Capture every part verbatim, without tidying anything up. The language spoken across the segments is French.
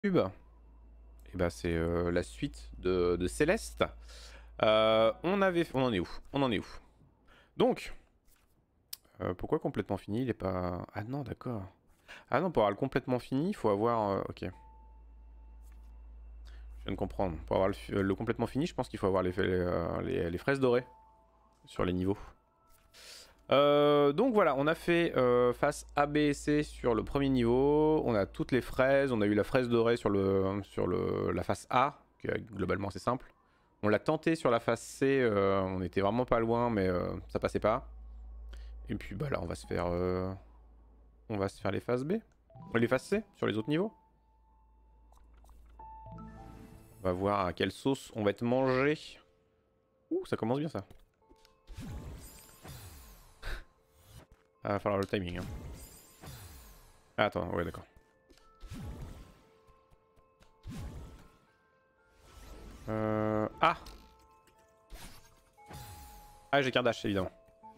Et bah c'est euh, la suite de, de Céleste. Euh, on avait, on en est où On en est où Donc, euh, pourquoi complètement fini? Il est pas. Ah non, d'accord. Ah non, pour avoir le complètement fini, il faut avoir. Euh, ok. Je viens de comprendre. Pour avoir le, le complètement fini, je pense qu'il faut avoir les, les, les, les fraises dorées sur les niveaux. Euh, donc voilà, on a fait euh, face A, B et C sur le premier niveau. On a toutes les fraises. On a eu la fraise dorée sur, le, sur le, la face A, qui est globalement c'est simple. On l'a tenté sur la face C. Euh, on était vraiment pas loin, mais euh, ça passait pas. Et puis bah là, on va se faire, euh, on va se faire les phases B, les phases C sur les autres niveaux. On va voir à quelle sauce on va être mangé. Ouh, ça commence bien ça. Ah, va falloir le timing. Hein. Ah, attends, ouais, d'accord. Euh... Ah Ah, j'ai carte dash, évidemment.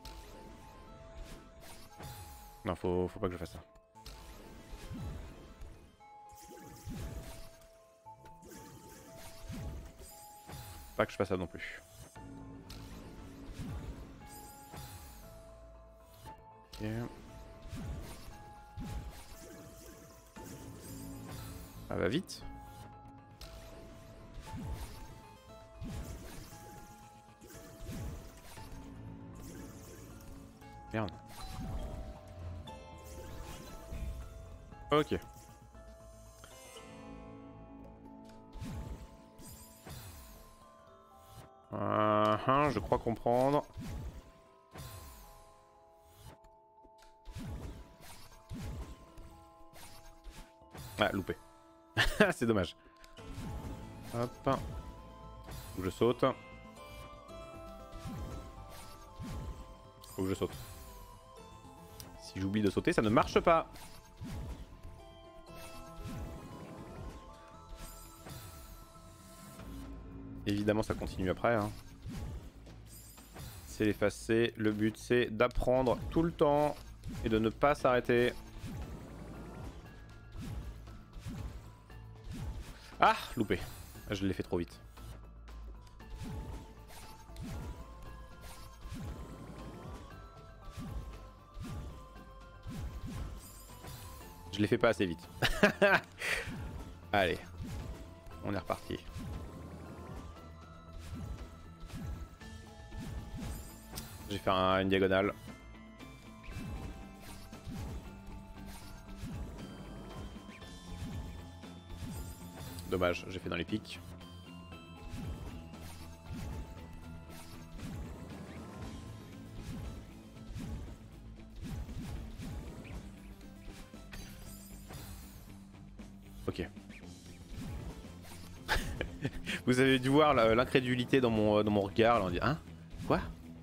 Non, faut, faut pas que je fasse ça. Pas que je fasse ça non plus. Ok. Ça va vite. Merde. Ok. Uh -huh, je crois comprendre. Ah, loupé. C'est dommage. Hop. Faut que je saute. Faut que je saute. Si j'oublie de sauter, ça ne marche pas. Évidemment, ça continue après. Hein. C'est l'effacer. Le but, c'est d'apprendre tout le temps et de ne pas s'arrêter. Ah, loupé. Je l'ai fait trop vite. Je l'ai fait pas assez vite. Allez, on est reparti. J'ai fait un, une diagonale. Dommage, j'ai fait dans les pics. Ok. Vous avez dû voir l'incrédulité dans mon, dans mon regard. Là, on dit, hein? Quoi?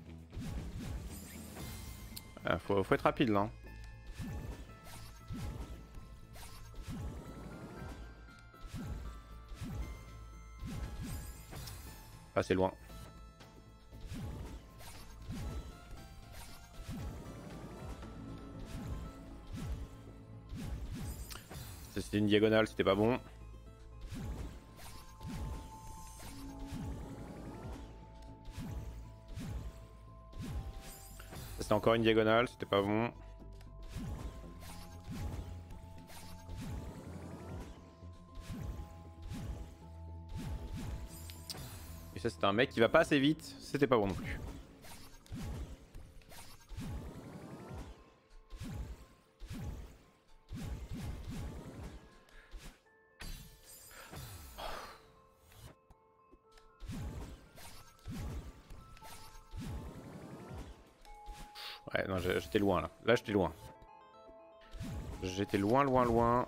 ah, faut, faut être rapide là. Hein. Pas assez loin. C'était une diagonale, c'était pas bon. C'était encore une diagonale, c'était pas bon. Et ça c'était un mec qui va pas assez vite, c'était pas bon non plus. Ouais, non, j'étais loin là. Là, j'étais loin. J'étais loin, loin, loin.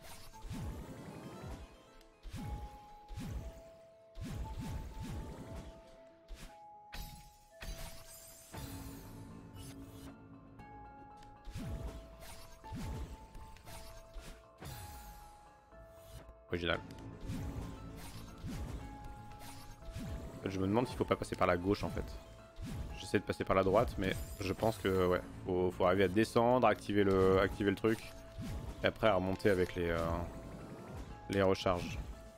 Original. Je me demande s'il faut pas passer par la gauche en fait. J'essaie de passer par la droite, mais je pense que ouais, faut, faut arriver à descendre, activer le, activer le truc, et après à remonter avec les, euh, les recharges.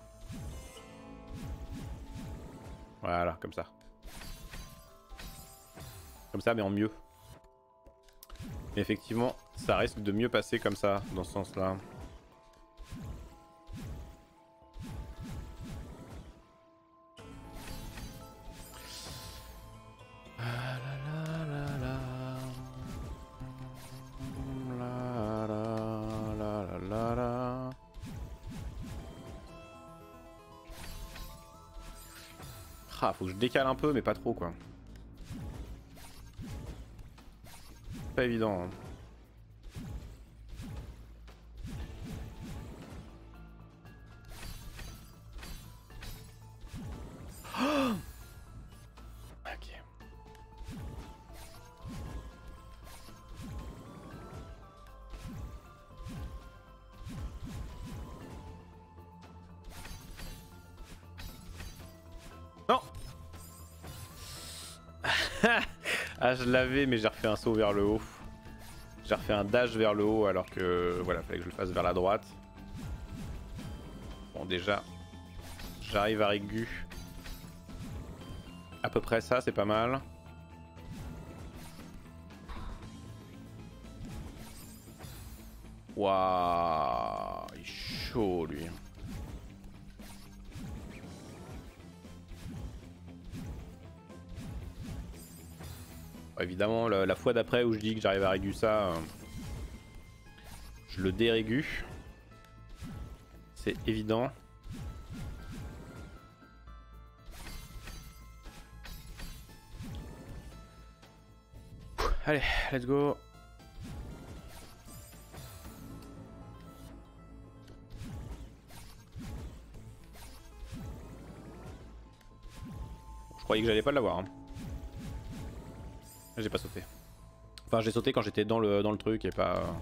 Voilà, comme ça. Comme ça, mais en mieux. Mais effectivement, ça risque de mieux passer comme ça, dans ce sens-là. Ah, faut que je décale un peu, mais pas trop, quoi. Pas évident. Hein. Oh, ok. Non. Ah, je l'avais, mais j'ai refait un saut vers le haut. J'ai refait un dash vers le haut alors que voilà, fallait que je le fasse vers la droite. Bon, déjà, j'arrive à Régu. À peu près ça, c'est pas mal. Waouh, il est chaud lui. Évidemment, la, la fois d'après où je dis que j'arrive à régu ça, euh, je le dérégu. C'est évident. Allez, let's go. Je croyais que j'allais pas l'avoir. Hein. J'ai pas sauté. Enfin, j'ai sauté quand j'étais dans le, dans le truc et pas... Euh...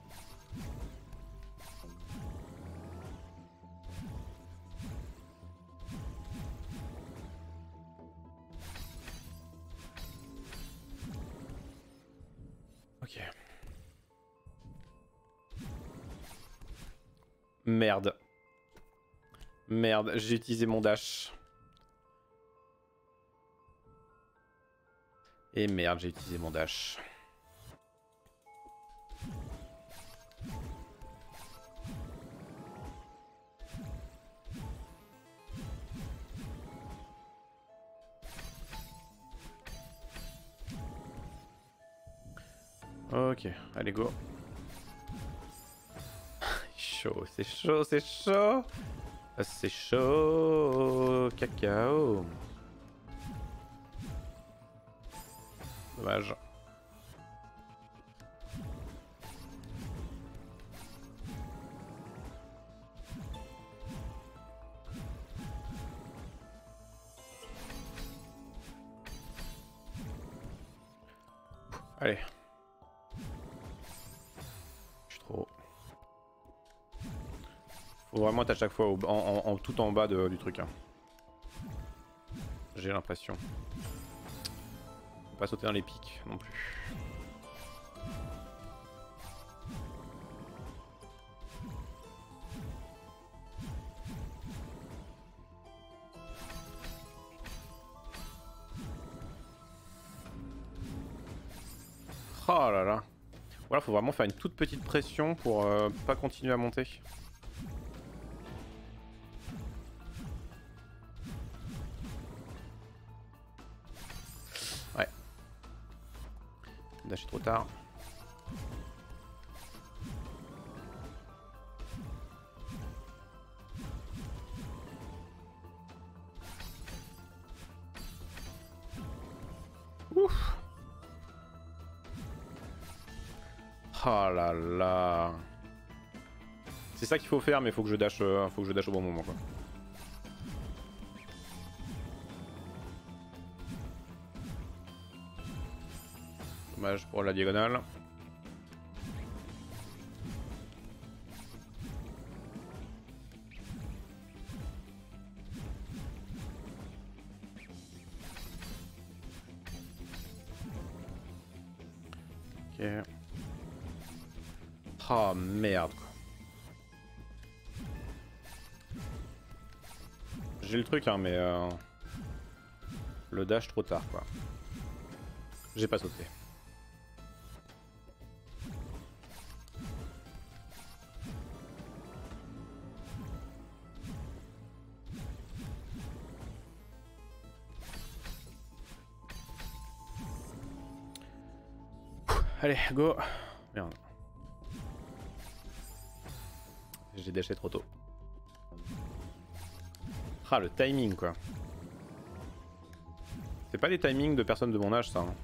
Ok. Merde. Merde, j'ai utilisé mon dash. Et merde, j'ai utilisé mon dash. Ok, allez go. Chaud, c'est chaud, c'est chaud. C'est chaud, cacao. Dommage. Allez. Je suis trop... Faut vraiment être à chaque fois au, en, en, en, tout en bas de, du truc. Hein. J'ai l'impression. Faut pas sauter dans les pics non plus. Oh là là. Voilà, faut vraiment faire une toute petite pression pour euh, pas continuer à monter. Ouais. Dash trop tard. Ouf. Oh là là. C'est ça qu'il faut faire, mais faut que je dash, euh, faut que je dash au bon moment quoi. Dommage pour la diagonale. Ok. Oh merde quoi. J'ai le truc hein mais euh... le dash trop tard quoi. J'ai pas sauté. Allez, go. Merde. J'ai dashé trop tôt. Ah, le timing quoi. C'est pas les timings de personnes de mon âge ça. Hein.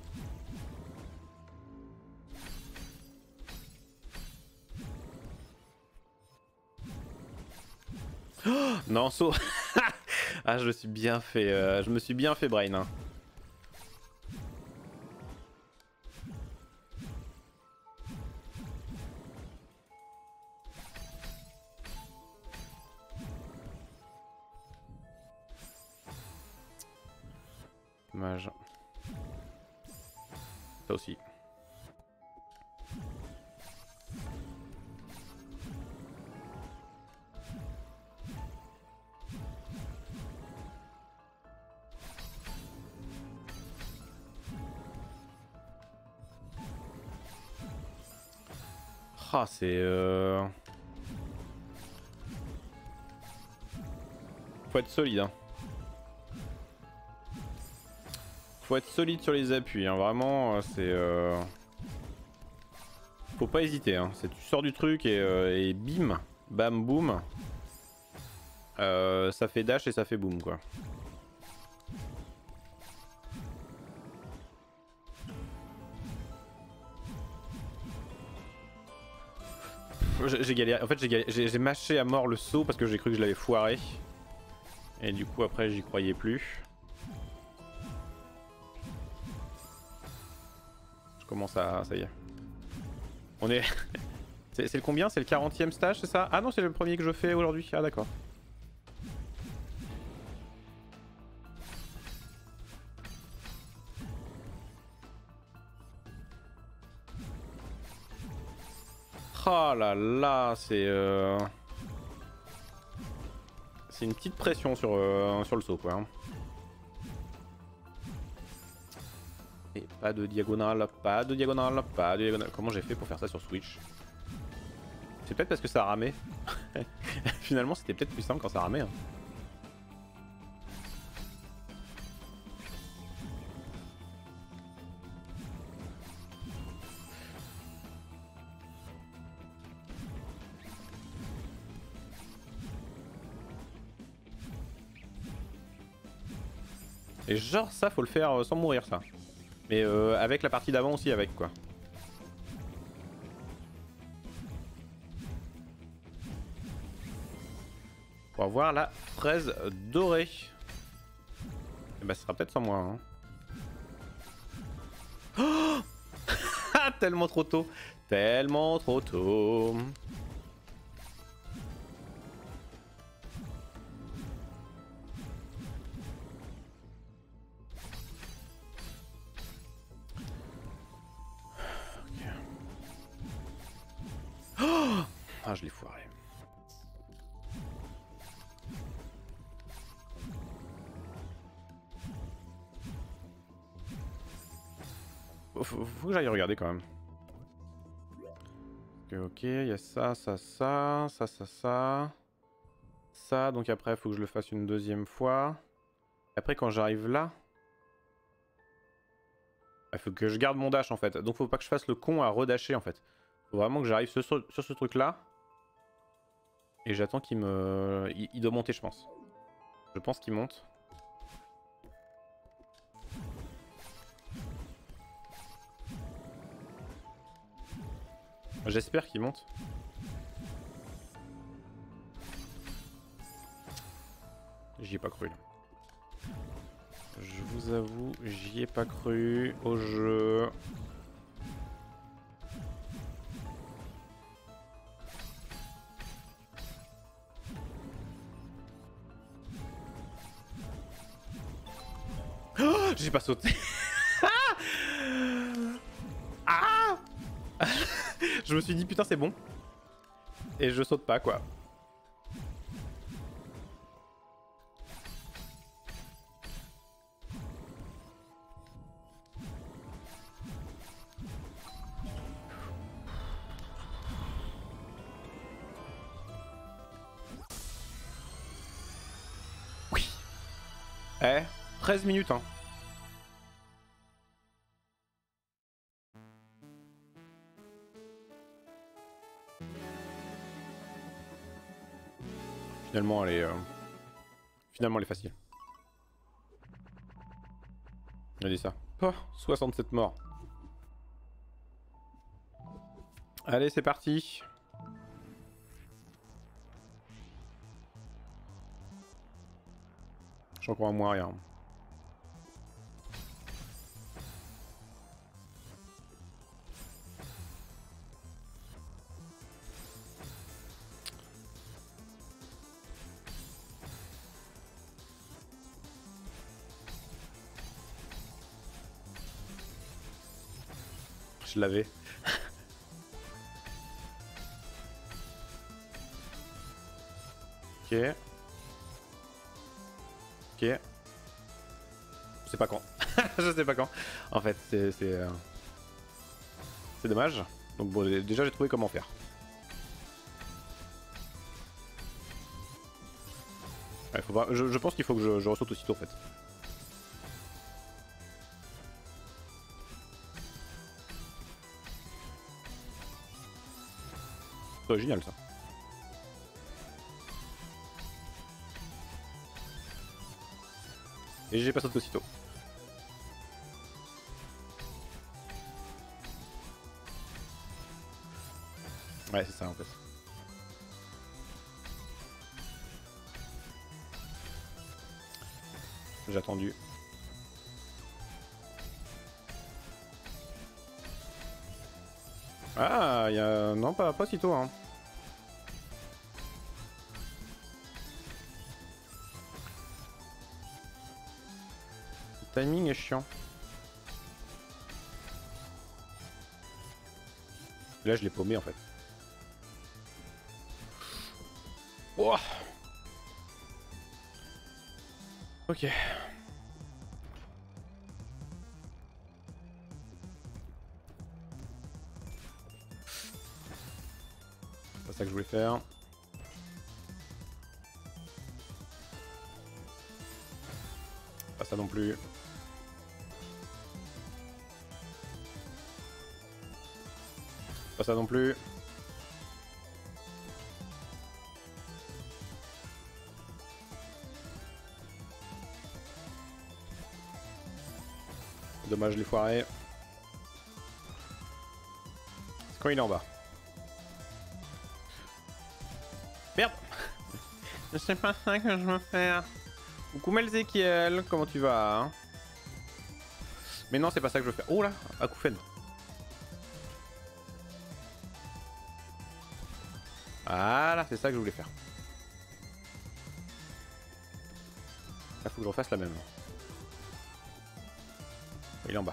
Oh non, saut. Ah, je me suis bien fait, euh, je me suis bien fait brain. Hein. Dommage. Ça aussi. Ah, c'est... Euh... Faut être solide. Hein. Faut être solide sur les appuis. Hein. Vraiment, c'est... Euh... Faut pas hésiter. Hein. Tu sors du truc et, euh, et bim, bam, boum. Euh, ça fait dash et ça fait boom, quoi. J'ai galéré. En fait, j'ai mâché à mort le saut parce que j'ai cru que je l'avais foiré. Et du coup, après, j'y croyais plus. Je commence à... Ça y est. On est... C'est le combien? C'est le quarantième stage, c'est ça? Ah non, c'est le premier que je fais aujourd'hui. Ah d'accord. Oh là là, c'est... Euh... C'est une petite pression sur, euh, sur le saut, quoi. Et pas de diagonale, pas de diagonale, pas de diagonale. Comment j'ai fait pour faire ça sur Switch? C'est peut-être parce que ça ramait. Finalement, c'était peut-être plus simple quand ça ramait. Hein. Et genre ça faut le faire sans mourir ça. Mais euh, avec la partie d'avant aussi avec quoi. Pour avoir la fraise dorée. Et bah ce sera peut-être sans moi. Hein. Oh tellement trop tôt. Tellement trop tôt. Ah, je l'ai foiré. Faut, faut, faut que j'aille regarder quand même. Ok, ok, il y a ça, ça, ça, ça, ça, ça. Ça, donc après, il faut que je le fasse une deuxième fois. Après, quand j'arrive là... Il faut que je garde mon dash en fait. Donc, faut pas que je fasse le con à redasher en fait. Faut vraiment que j'arrive sur, sur, sur ce truc là. Et j'attends qu'il me... Il, il doit monter je pense. Je pense qu'il monte. J'espère qu'il monte. J'y ai pas cru. Je vous avoue, j'y ai pas cru au jeu. Oh, j'ai pas sauté. Ah je me suis dit putain c'est bon. Et je saute pas quoi. Eh, treize minutes hein. Finalement elle est... Euh... Finalement elle est facile. Regardez ça. Oh, soixante-sept morts. Allez c'est parti. Je suis encore à moins rien. Je l'avais. Ok. Ok. Je sais pas quand. Je sais pas quand. En fait, c'est... C'est euh... dommage. Donc bon, déjà j'ai trouvé comment faire. Ouais, faut pas... je, je pense qu'il faut que je, je ressaute aussitôt en fait. C'est génial ça. Et j'ai pas sauté aussitôt. Ouais, c'est ça en fait. J'ai attendu. Ah, il y a... Non, pas, pas si tôt, hein. Le timing est chiant. Là, je l'ai paumé, en fait. Oh. Ok. C'est pas ça que je voulais faire. Pas ça non plus. Pas ça non plus. Dommage, je l'ai foiré. C'est quand il est en bas. Merde. C'est pas ça que je veux faire. Coucou Melzekiel, comment tu vas hein? Mais non, c'est pas ça que je veux faire. Oh là, Akoufen. Voilà, c'est ça que je voulais faire. Là, faut que je refasse la même. Il est en bas.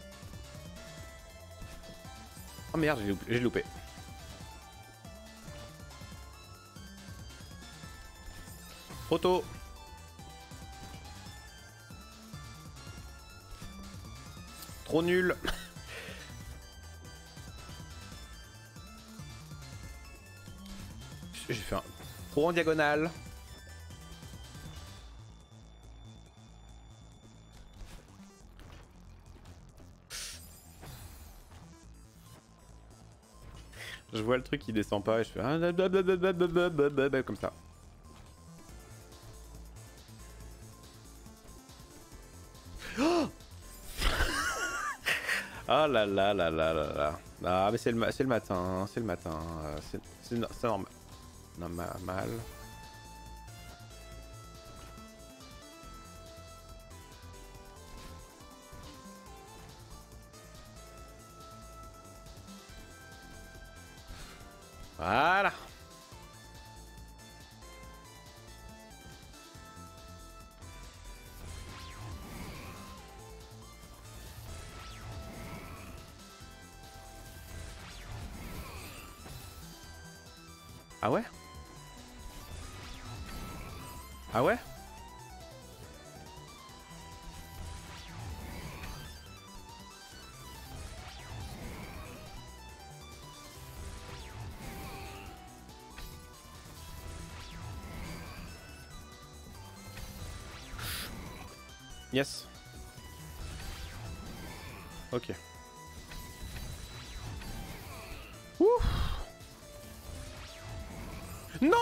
Oh merde, j'ai loupé. J'ai loupé. Trop tôt. Trop nul. J'ai fait un trop en diagonale. Je vois le truc qui descend pas et je fais comme ça. Oh ah là là là là là là. Ah mais c'est le, le matin, c'est le matin, c'est normal. Normal. Voilà. Ah ouais? Ah ouais? Yes. Ok. Ouf. Non.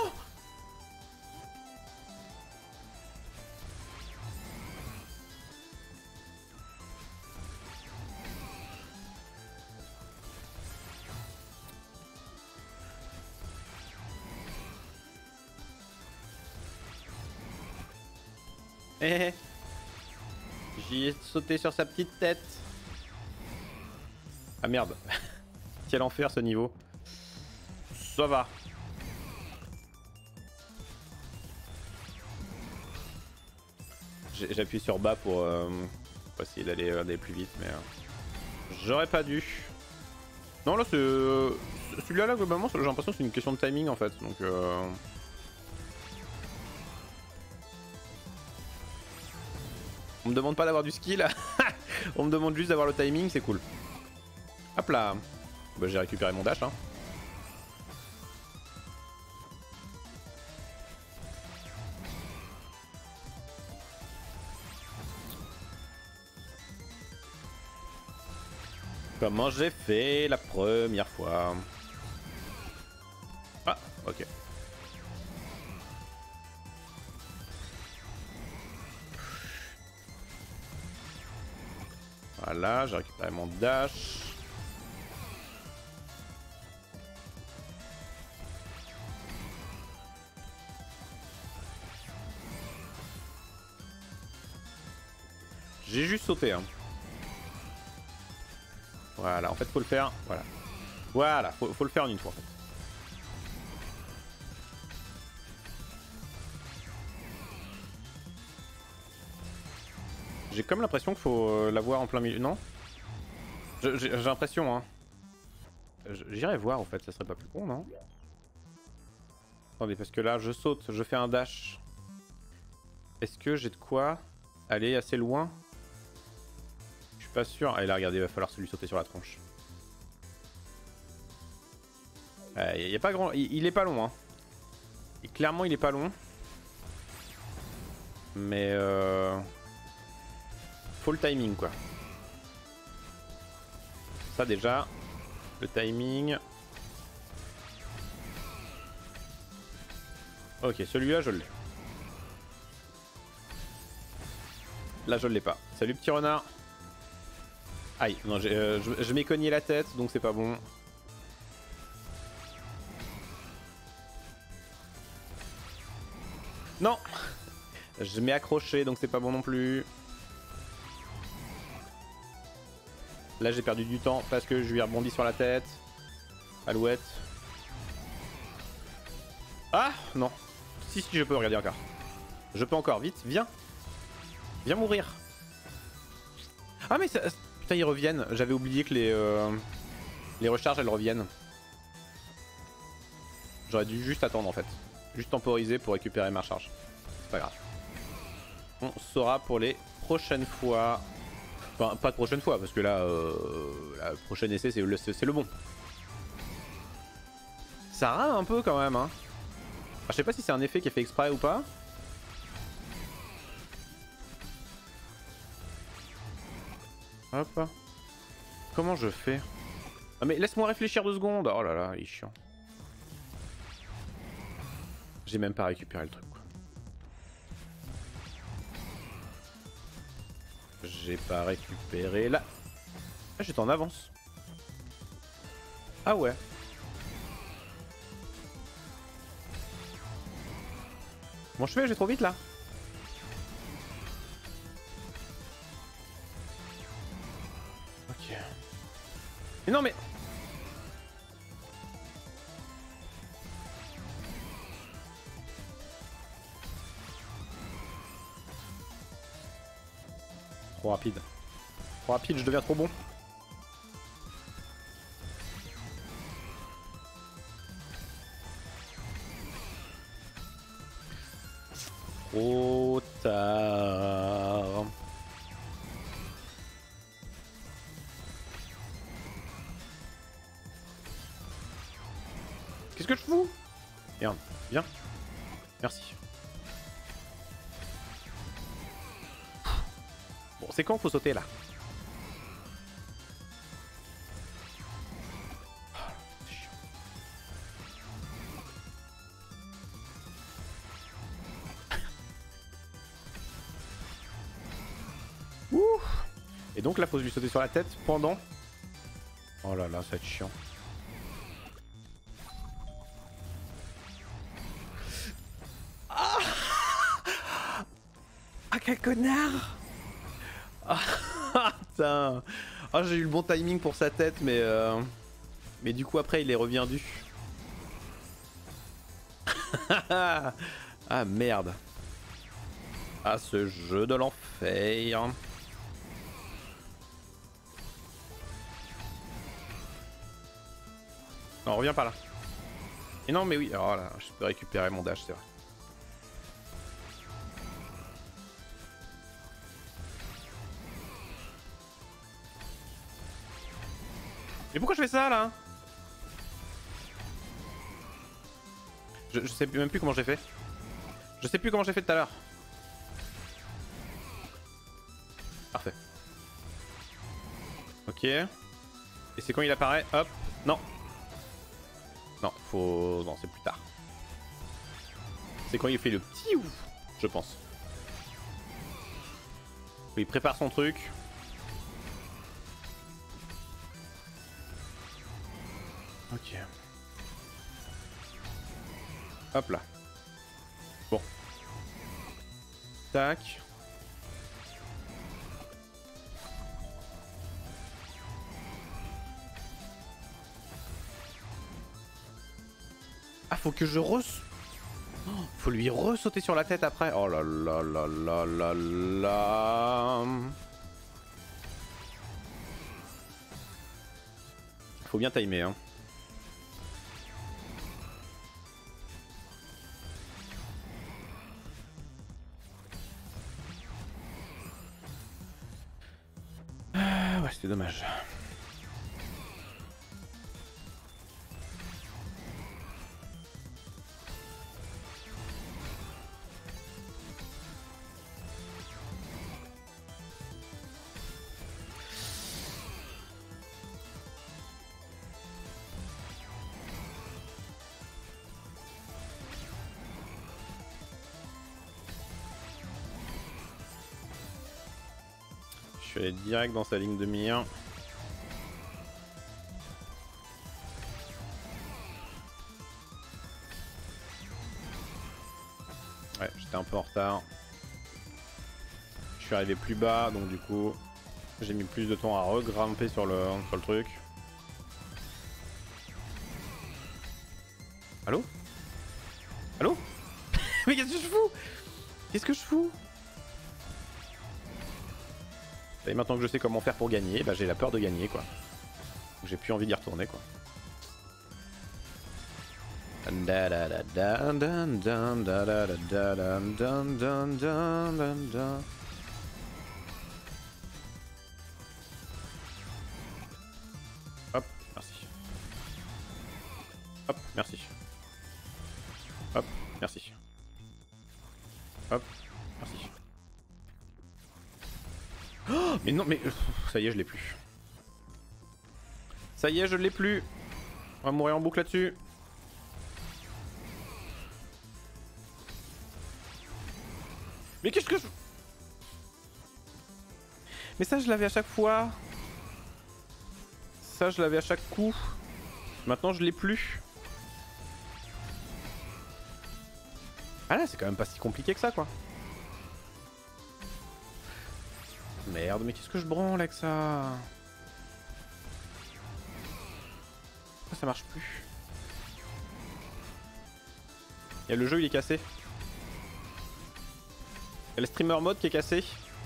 Eh, j'y ai sauté sur sa petite tête. Ah merde. Quel enfer ce niveau. Ça va. J'appuie sur bas pour, euh, pour essayer d'aller euh, plus vite, mais euh, j'aurais pas dû. Non là c'est... Euh, celui-là là globalement j'ai l'impression que c'est une question de timing en fait, donc... Euh... On me demande pas d'avoir du skill, on me demande juste d'avoir le timing, c'est cool. Hop là. Bah, j'ai récupéré mon dash hein. Comment j'ai fait la première fois. Ah, ok. Voilà, j'ai récupéré mon dash. J'ai juste sauté hein. Voilà, en fait faut le faire, voilà. Voilà, faut, faut le faire en une fois en fait. J'ai comme l'impression qu'il faut l'avoir en plein milieu, non? J'ai l'impression hein. J'irai voir en fait, ça serait pas plus con non? Attendez, parce que là je saute, je fais un dash. Est-ce que j'ai de quoi aller assez loin? Je suis pas sûr. Allez là regardez, il va falloir se lui sauter sur la tronche. Euh, y a pas grand... il, il est pas long hein. Et clairement il est pas long. Mais euh... faut le timing quoi. Ça déjà, le timing. Ok, celui-là je l'ai. Là je l'ai pas. Salut petit renard. Aïe, non, euh, je, je m'ai cogné la tête donc c'est pas bon. Non. Je m'ai accroché donc c'est pas bon non plus. Là j'ai perdu du temps parce que je lui ai rebondi sur la tête. Alouette. Ah non. Si si je peux, regarder encore. Je peux encore, vite, viens. Viens mourir. Ah mais ça... Putain ils reviennent, j'avais oublié que les, euh... les recharges elles reviennent. J'aurais dû juste attendre en fait. Juste temporiser pour récupérer ma charge. C'est pas grave. On saura pour les prochaines fois. Enfin, pas de prochaine fois, parce que là, euh, la prochaine essai, c'est le, le bon. Ça rame un peu quand même, hein. Alors, je sais pas si c'est un effet qui est fait exprès ou pas. Hop. Comment je fais? Ah mais laisse-moi réfléchir deux secondes. Oh là là, il est chiant. J'ai même pas récupéré le truc. J'ai pas récupéré là. Ah, j'étais en avance. Ah ouais. Bon je fais, j'ai trop vite là. Ok. Mais non mais... Trop rapide. Trop rapide, je deviens trop bon. Trop tard. Qu'est-ce que je fous? Merde, viens. Merci. Bon, c'est quand faut sauter là? Ouh. Et donc là, faut lui sauter sur la tête pendant. Oh là là, ça va être chiant. Ah, ah quel connard! Ah putain! Ah, j'ai eu le bon timing pour sa tête, mais euh... mais du coup après il est reviendu. Ah merde! Ah, ce jeu de l'enfer! Non, reviens pas là. Et non, mais oui, oh là, je peux récupérer mon dash, c'est vrai. Mais pourquoi je fais ça là? je, je sais même plus comment j'ai fait. Je sais plus comment j'ai fait tout à l'heure. Parfait. Ok. Et c'est quand il apparaît, hop. Non. Non, faut... Non, c'est plus tard. C'est quand il fait le petit ouf, je pense. Il prépare son truc. Ok. Hop là. Bon. Tac. Ah, faut que je re... Oh, faut lui ressauter sur la tête après. Oh là là là là là là. Faut bien timer, hein. Ah ouais, c'était dommage. Je suis allé direct dans sa ligne de mire. Ouais, j'étais un peu en retard. Je suis arrivé plus bas, donc du coup, j'ai mis plus de temps à regrimper sur le, sur le truc. Allô? Allô? Mais qu'est-ce que je fous? Qu'est-ce que je fous? Et maintenant que je sais comment faire pour gagner, bah j'ai la peur de gagner quoi. J'ai plus envie d'y retourner quoi. Hop, merci. Hop, merci. Hop, merci. Hop, merci. Oh, mais non, mais ça y est, je l'ai plus. Ça y est, je l'ai plus. On va mourir en boucle là-dessus. Mais qu'est-ce que je... Mais ça, je l'avais à chaque fois. Ça, je l'avais à chaque coup. Maintenant, je l'ai plus. Ah là, c'est quand même pas si compliqué que ça, quoi. Merde, mais qu'est-ce que je branle avec ça? Pourquoi ça marche plus? Il y a le jeu, il est cassé. Il y a le streamer mode qui est cassé.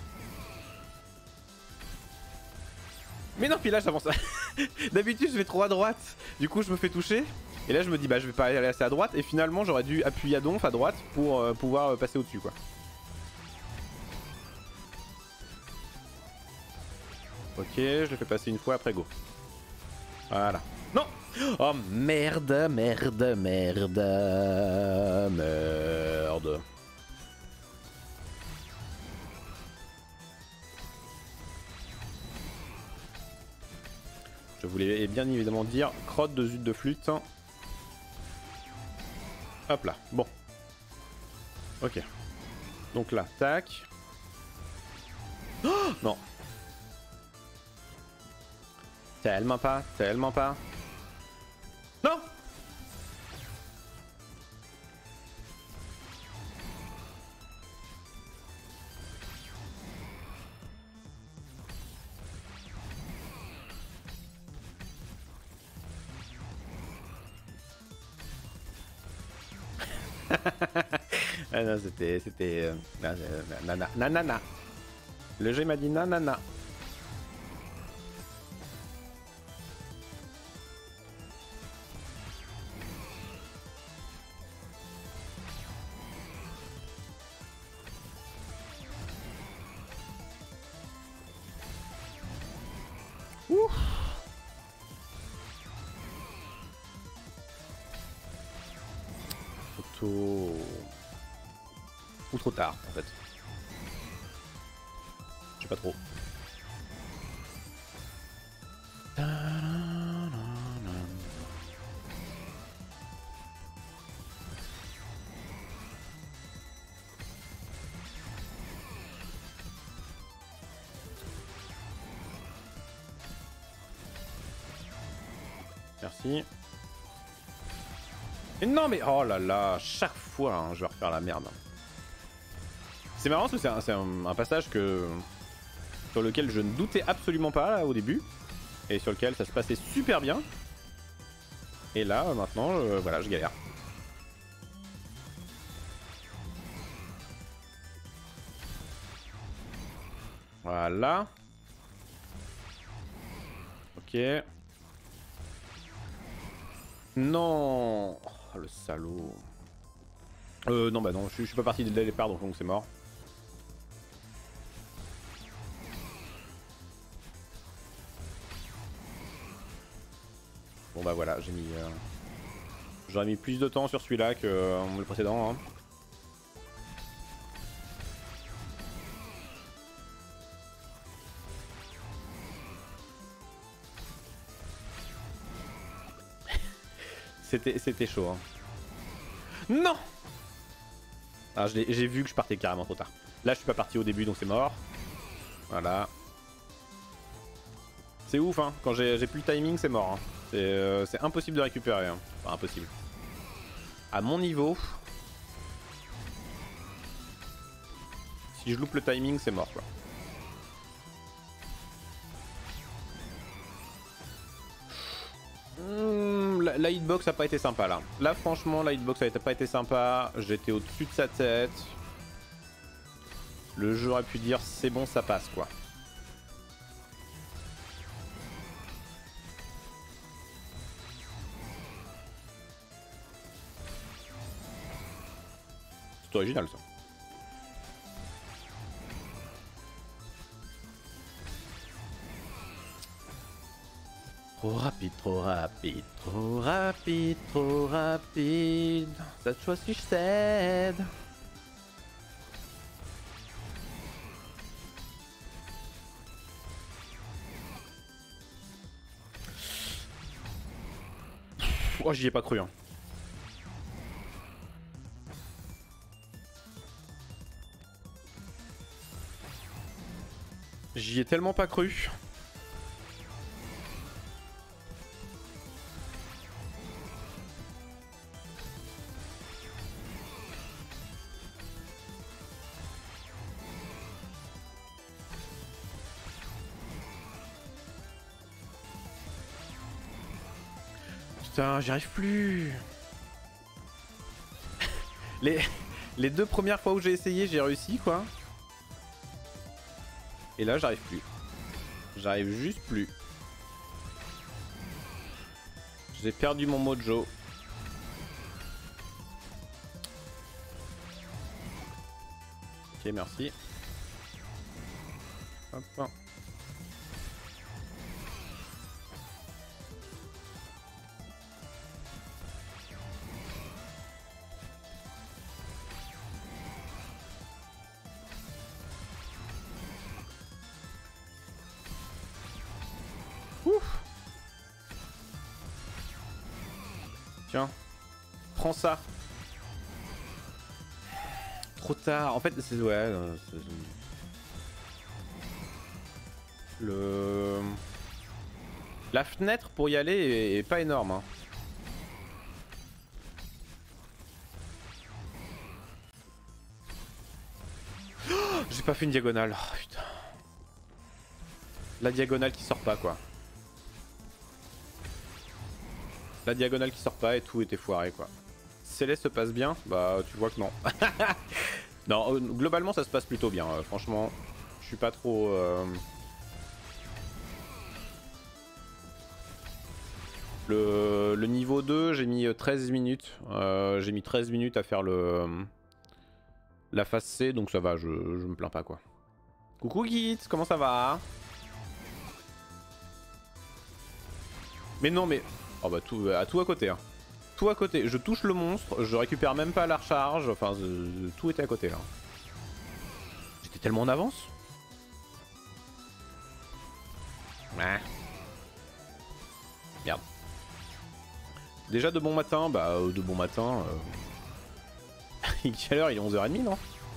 Mais non, puis là j'avance. D'habitude je vais trop à droite. Du coup je me fais toucher. Et là je me dis bah je vais pas aller assez à droite. Et finalement j'aurais dû appuyer à donf à droite pour euh, pouvoir euh, passer au dessus quoi. Ok, je le fais passer une fois, après go. Voilà. Non! Oh merde, merde, merde, merde. Je voulais bien évidemment dire crotte de zut de flûte. Hop là, bon. Ok. Donc là, tac. Oh non. Tellement pas, tellement pas. Non. Ah non, c'était... C'était... Euh, nanana. Nanana. Le jeu m'a dit nanana. Ouh. Ou trop tard en fait. Je sais pas trop. Merci. Et non mais oh là là, chaque fois hein, je vais refaire la merde. C'est marrant parce que c'est un, un, un passage que sur lequel je ne doutais absolument pas là, au début et sur lequel ça se passait super bien. Et là maintenant, euh, voilà, je galère. Voilà. Ok. Non, oh, le salaud. Euh non bah non, je, je suis pas parti dès le départ donc donc c'est mort. Bon bah voilà, j'ai mis... Euh... J'aurais mis plus de temps sur celui-là que euh, le précédent. Hein. C'était chaud. Hein. Non. Ah, j'ai vu que je partais carrément trop tard. Là je suis pas parti au début donc c'est mort. Voilà. C'est ouf hein, quand j'ai plus le timing c'est mort. Hein. C'est euh, impossible de récupérer. Hein. Enfin impossible. À mon niveau, si je loupe le timing c'est mort quoi. Mmh, la, la hitbox a pas été sympa là. Là franchement la hitbox a pas été sympa. J'étais au-dessus de sa tête. Le jeu aurait pu dire c'est bon ça passe quoi. C'est original ça. Trop rapide, trop rapide, trop rapide, trop rapide. That's what she said. Oh, j'y ai pas cru. Hein. J'y ai tellement pas cru. Putain, j'y arrive plus. les, les deux premières fois où j'ai essayé, j'ai réussi quoi. Et là, j'arrive plus. J'arrive juste plus. J'ai perdu mon mojo. Ok, merci. Hop. Ouf. Tiens. Prends ça. Trop tard. En fait, c'est... Ouais. Le... La fenêtre pour y aller est, est pas énorme. Hein. Oh, j'ai pas fait une diagonale. Oh, putain. La diagonale qui sort pas quoi. La diagonale qui sort pas et tout était foiré quoi. Céleste se passe bien? Bah tu vois que non. Non, euh, globalement ça se passe plutôt bien. Euh, franchement, je suis pas trop... Euh... Le, le niveau deux, j'ai mis treize minutes. Euh, j'ai mis treize minutes à faire le la phase C, donc ça va, je, je me plains pas quoi. Coucou Git, comment ça va? Mais non mais... Oh bah tout à, tout à côté. Hein. Tout à côté. Je touche le monstre, je récupère même pas la recharge. Enfin, euh, tout était à côté là. J'étais tellement en avance. Ouais. Merde. Déjà de bon matin, bah euh, de bon matin. Euh... Quelle heure? Il est onze heures trente non?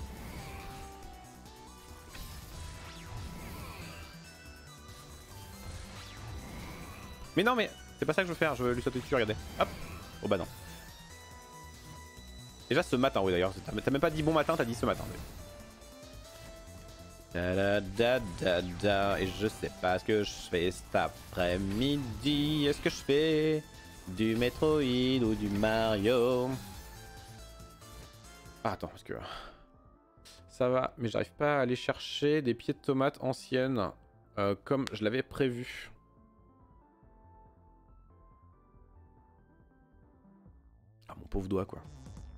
Mais non mais c'est pas ça que je veux faire, je veux lui sauter dessus, regardez. Hop. Oh bah non. Déjà ce matin, oui d'ailleurs, t'as même pas dit bon matin, t'as dit ce matin. Da da da da da. Et je sais pas ce que je fais cet après-midi. Est-ce que je fais du Metroid ou du Mario? Ah attends, parce que... Ça va, mais j'arrive pas à aller chercher des pieds de tomates anciennes euh, comme je l'avais prévu. Ah mon pauvre doigt quoi.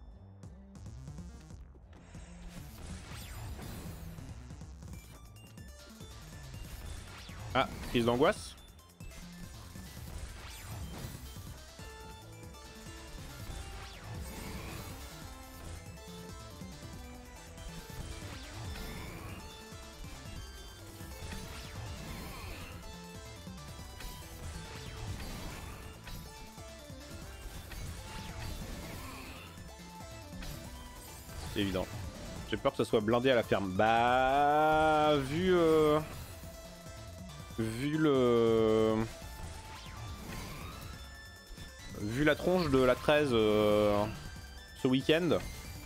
Ah, crise d'angoisse. C'est évident. J'ai peur que ça soit blindé à la ferme. Bah... Vu... Euh... Vu le... Vu la tronche de la treize euh, ce week-end.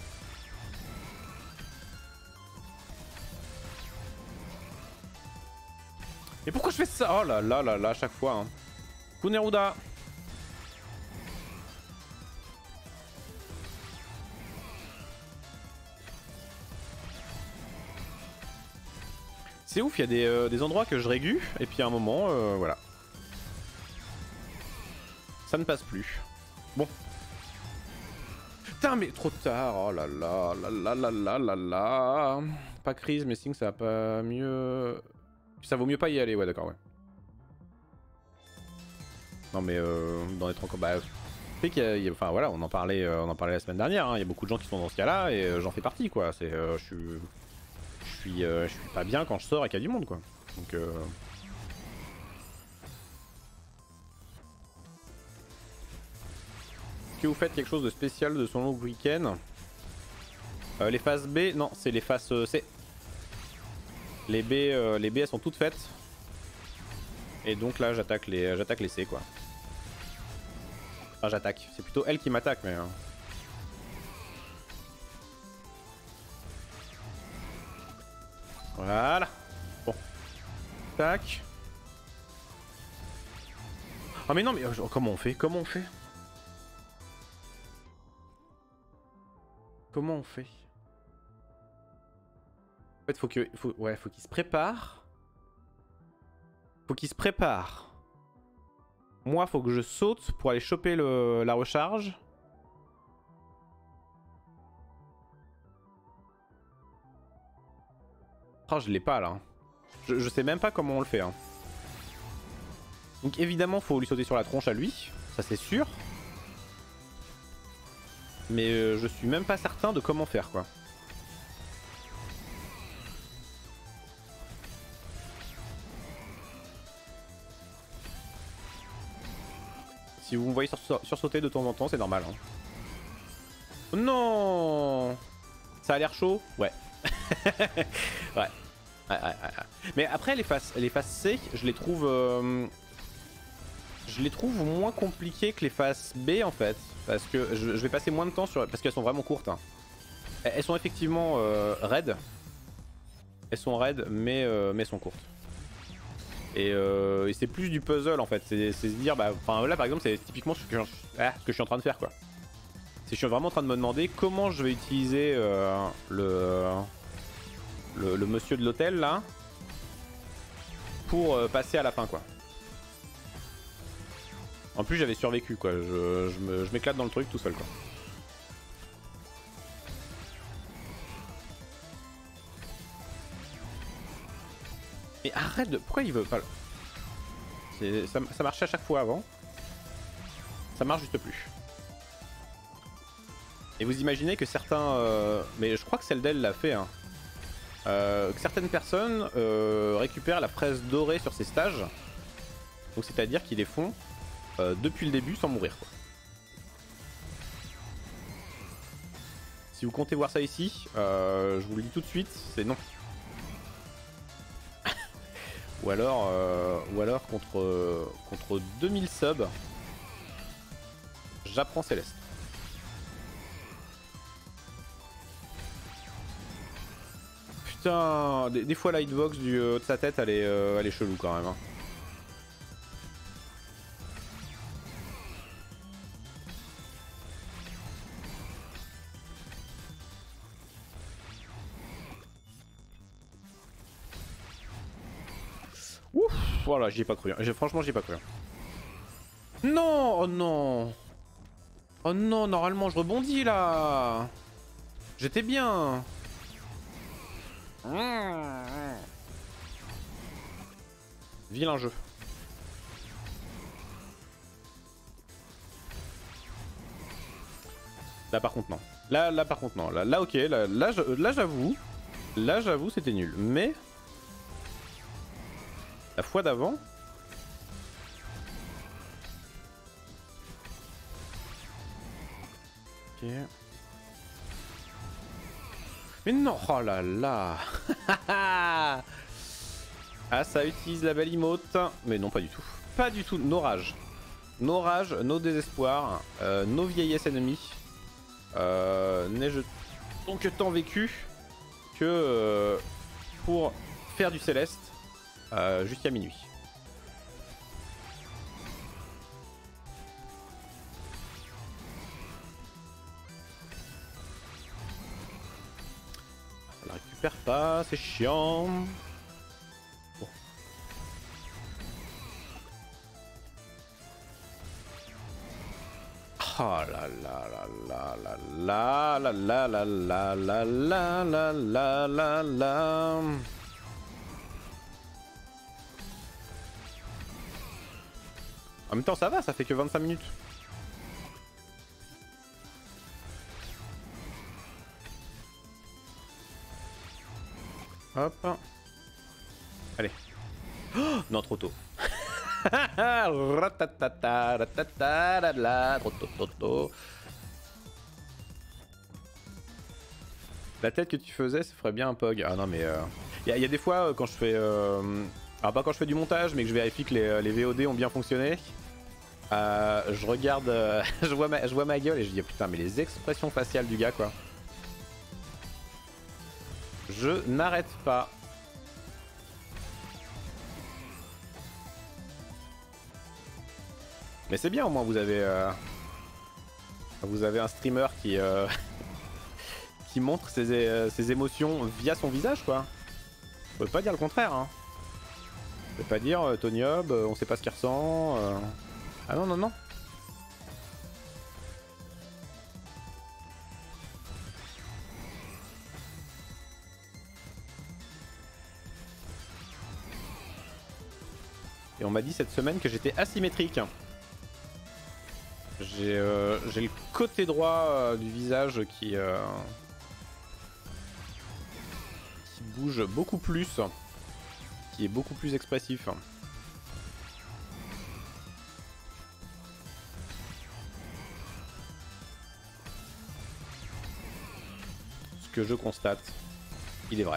Et pourquoi je fais ça? Oh là là là là, à chaque fois. Hein. Kuneruda. C'est ouf, il y a des, euh, des endroits que je régu, et puis à un moment, euh, voilà. Ça ne passe plus. Bon. Putain, mais trop tard. Oh là là, là là là là là là. Pas crise, mais signe, ça va pas mieux. Ça vaut mieux pas y aller, ouais, d'accord, ouais. Non, mais euh, d'en être encore. Bah, fait qu'il y a, il y a, enfin voilà, on en parlait, euh, on en parlait la semaine dernière. Hein. Il y a beaucoup de gens qui sont dans ce cas-là, et euh, j'en fais partie, quoi. C'est, euh, je suis, je suis, euh, je suis pas bien quand je sors et qu'il y a du monde, quoi. Donc. Euh... Que vous faites quelque chose de spécial de son long week-end? euh, Les phases B, non, c'est les phases euh, C. Les B, euh, les B elles sont toutes faites. Et donc là j'attaque les, j'attaque les C quoi. Enfin j'attaque, c'est plutôt elle qui m'attaque mais... Hein. Voilà. Bon. Tac. Ah mais non mais oh, comment on fait? Comment on fait? Comment on fait? En fait, faut que, faut, ouais, faut qu'il se prépare. Faut qu'il se prépare. Moi, faut que je saute pour aller choper le, la recharge. Oh, je l'ai pas là. Je, je sais même pas comment on le fait. Hein. Donc évidemment, faut lui sauter sur la tronche à lui. Ça, c'est sûr. Mais euh, je suis même pas certain de comment faire quoi. si vous me voyez sur, sursauter de temps en temps, c'est normal. Hein. Oh non, ça a l'air chaud. Ouais. ouais. Ouais, ouais, ouais, ouais. Mais après les phases, les phases C, je les trouve, euh, je les trouve moins compliquées que les phases B en fait, parce que je, je vais passer moins de temps sur, parce qu'elles sont vraiment courtes. Hein. Elles sont effectivement euh, raides. Elles sont raides, mais euh, mais elles sont courtes. Et, euh, et c'est plus du puzzle en fait. C'est se dire, bah, enfin là par exemple, c'est typiquement ce que, je, ah, ce que je suis en train de faire quoi. C'est je suis vraiment en train de me demander comment je vais utiliser euh, le, le le monsieur de l'hôtel là pour euh, passer à la fin quoi. En plus j'avais survécu quoi. Je, je m'éclate dans le truc tout seul quoi. Mais arrête de... Pourquoi il veut pas... Ça, ça marchait à chaque fois avant. Ça marche juste plus. Et vous imaginez que certains... Euh... Mais je crois que Celdel l'a fait. Hein. Euh, que certaines personnes euh, récupèrent la fraise dorée sur ces stages. Donc c'est-à-dire qu'ils les font euh, depuis le début sans mourir. Quoi. Si vous comptez voir ça ici, euh, je vous le dis tout de suite, c'est non. Ou alors, euh, ou alors contre, euh, contre deux mille subs, j'apprends Céleste. Putain, des, des fois la hitbox du, euh, de sa tête, elle est, euh, elle est chelou quand même. Hein. Ouf, voilà, j'y ai pas cru. Hein. Franchement, j'y ai pas cru. Hein. Non, oh non. Oh non, normalement je rebondis là. J'étais bien. Vilain jeu. Là par contre non. Là, là par contre non. Là, là ok. Là, là, là j'avoue. Là j'avoue c'était nul. Mais la fois d'avant. Ok. Mais non, oh là là. Ah, ça utilise la belle emote. Mais non, pas du tout. Pas du tout. Nos rages. Nos rages, nos désespoirs, euh, nos vieillesses ennemies. Euh, N'ai-je donc tant vécu que euh, pour faire du céleste euh, jusqu'à minuit. On la récupère pas, c'est chiant. Bon. Oh là là là là là là là là là là là là là là là. En même temps ça va, ça fait que vingt-cinq minutes. Hop. Allez. Oh non, trop tôt. La tête que tu faisais, ça ferait bien un pog. Ah non mais il euh... y, y a des fois euh, quand je fais, euh... alors pas quand je fais du montage, mais que je vérifie que les, les V O D ont bien fonctionné. Euh, je regarde, euh... je vois ma, je vois ma gueule et je dis putain mais les expressions faciales du gars quoi. Je n'arrête pas. Mais c'est bien au moins vous avez euh, vous avez un streamer qui euh, qui montre ses, euh, ses émotions via son visage quoi. On peut pas dire le contraire hein. On peut pas dire euh, Tony Hub, euh, on sait pas ce qu'il ressent. Euh... Ah non non non. Et on m'a dit cette semaine que j'étais asymétrique. J'ai euh, le côté droit euh, du visage qui, euh, qui bouge beaucoup plus, qui est beaucoup plus expressif. que je constate, il est vrai.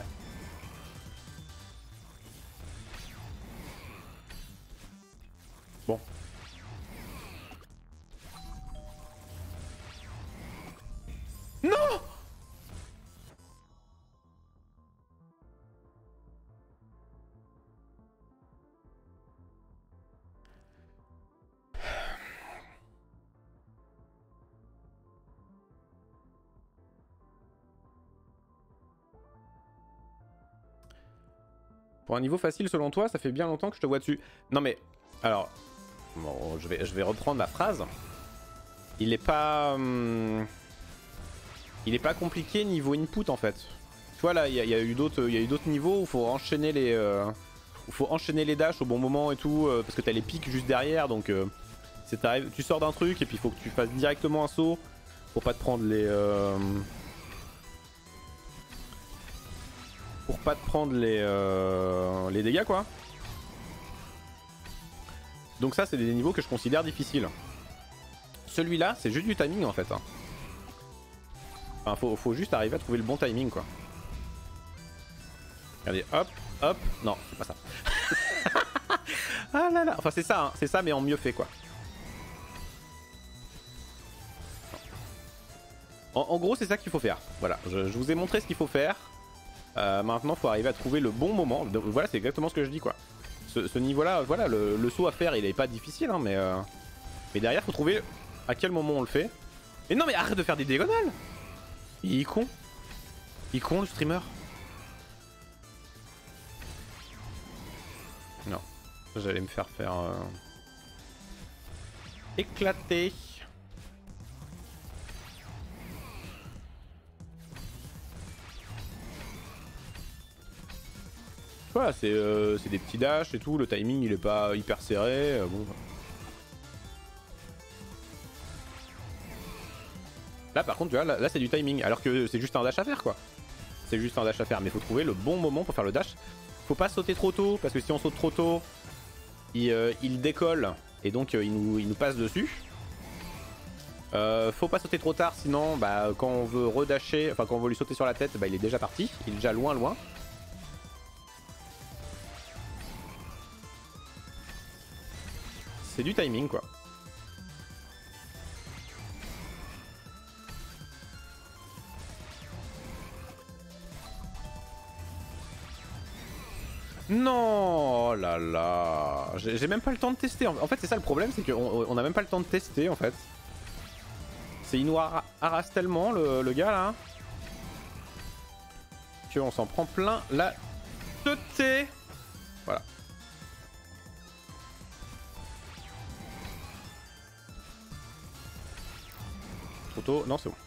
Bon. Non! Pour un niveau facile selon toi, ça fait bien longtemps que je te vois dessus. Non mais, alors, bon, je vais, je vais reprendre ma phrase. Il est pas... Hum, il est pas compliqué niveau input en fait. Tu vois là, il y, y a eu d'autres niveaux où il faut enchaîner les... Euh, où faut enchaîner les dashs au bon moment et tout, euh, parce que t'as les pics juste derrière, donc... Euh, tu sors d'un truc et puis il faut que tu fasses directement un saut pour pas te prendre les... Euh, pour pas te prendre les, euh, les dégâts quoi. Donc ça c'est des niveaux que je considère difficiles. Celui-là c'est juste du timing en fait. Hein. Enfin faut, faut juste arriver à trouver le bon timing quoi. Regardez hop hop. Non c'est pas ça. Ah là là. Enfin c'est ça hein. C'est ça mais en mieux fait quoi. En, en gros c'est ça qu'il faut faire. Voilà je, je vous ai montré ce qu'il faut faire. Euh, maintenant, il faut arriver à trouver le bon moment. Donc, voilà, c'est exactement ce que je dis, quoi. Ce, ce niveau-là, voilà, le, le saut à faire, il est pas difficile, hein, mais, euh... mais derrière, il faut trouver à quel moment on le fait. Mais non, mais arrête de faire des diagonales. Il est con. Il est con, le streamer. Non. J'allais me faire faire... Euh... éclater. Voilà, c'est euh, des petits dashs et tout, le timing il est pas hyper serré, euh, bon. Là par contre tu vois, là, là c'est du timing, alors que c'est juste un dash à faire quoi. C'est juste un dash à faire, mais il faut trouver le bon moment pour faire le dash. Faut pas sauter trop tôt, parce que si on saute trop tôt, il, euh, il décolle, et donc euh, il, nous, il nous passe dessus. Euh, faut pas sauter trop tard, sinon bah, quand on veut redasher, enfin quand on veut lui sauter sur la tête, bah, il est déjà parti, il est déjà loin loin. C'est du timing quoi. Non, oh là là, j'ai même pas le temps de tester. En fait c'est ça le problème, c'est qu'on on a même pas le temps de tester en fait. C'est il nous harasse tellement le, le gars là. Qu'on s'en prend plein la tête. Voilà. Trop tôt, non c'est bon.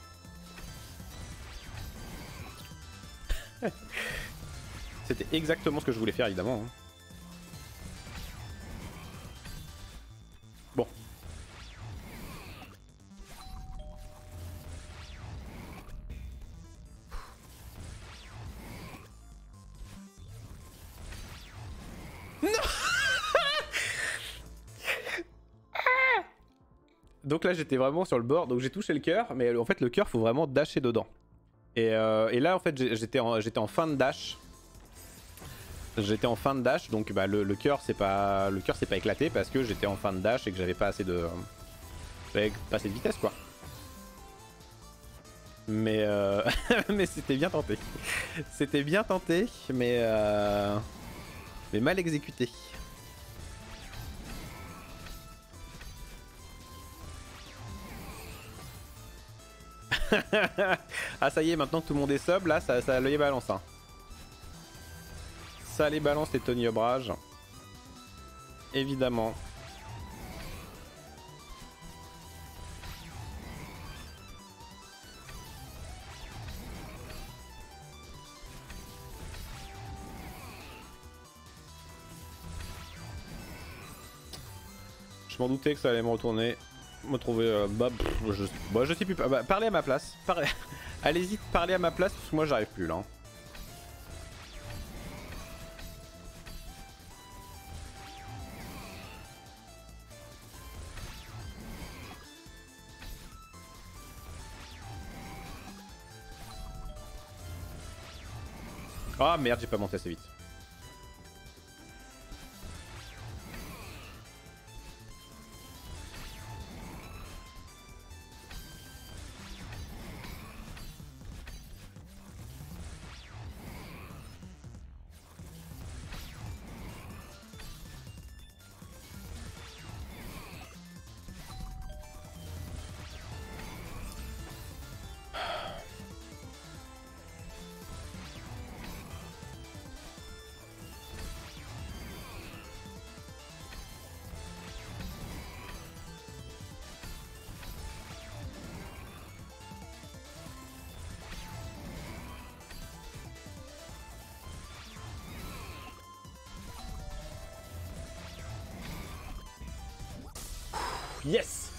C'était exactement ce que je voulais faire évidemment. Hein. Bon. Non. Donc là j'étais vraiment sur le bord, donc j'ai touché le cœur, mais en fait le cœur faut vraiment dasher dedans. Et, euh, et là en fait j'étais en, j'étais en fin de dash. J'étais en fin de dash, donc bah, le, le cœur c'est pas le cœur c'est pas éclaté parce que j'étais en fin de dash et que j'avais pas assez de j'avais pas assez de vitesse quoi. Mais euh... mais c'était bien tenté. C'était bien tenté, mais euh... mais mal exécuté. Ah ça y est, maintenant que tout le monde est sub, là ça, ça l'œil balance. Hein. Ça les balance les Tony Obrage. Évidemment. Je m'en doutais que ça allait me retourner. Me trouver... Euh, bah, pff, je, bah, je sais plus... Bah, parlez à ma place. Parlez... Allez-y, parlez à ma place parce que moi j'arrive plus là. Hein. Ah merde, j'ai pas monté assez vite. Yes.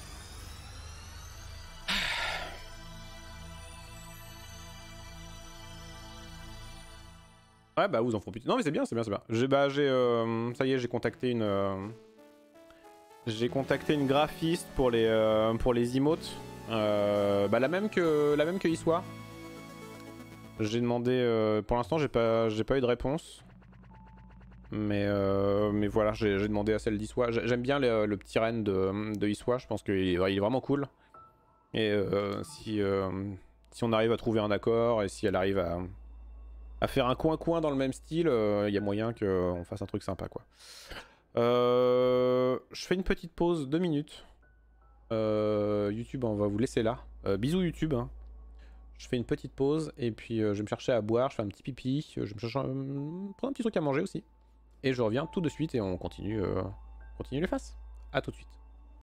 Ouais bah vous en ferez plus. Non mais c'est bien, c'est bien, c'est bien. J'ai bah j'ai euh, ça y est, j'ai contacté une euh, j'ai contacté une graphiste pour les euh, pour les emotes. Euh, bah la même que la même que Iswa. J'ai demandé euh, pour l'instant j'ai pas j'ai pas eu de réponse. Mais, euh, mais voilà, j'ai demandé à celle d'Iswa. J'aime bien le, le petit renne de, de Iswa, je pense qu'il est, il est vraiment cool. Et euh, si, euh, si on arrive à trouver un accord et si elle arrive à, à faire un coin-coin dans le même style, il euh, y a moyen qu'on fasse un truc sympa quoi. Euh, je fais une petite pause, deux minutes. Euh, YouTube, on va vous laisser là. Euh, bisous YouTube. Hein. Je fais une petite pause et puis euh, je vais me chercher à boire, je fais un petit pipi, je me cherche un, prendre un petit truc à manger aussi. Et je reviens tout de suite et on continue, euh, continue les faces. A tout de suite.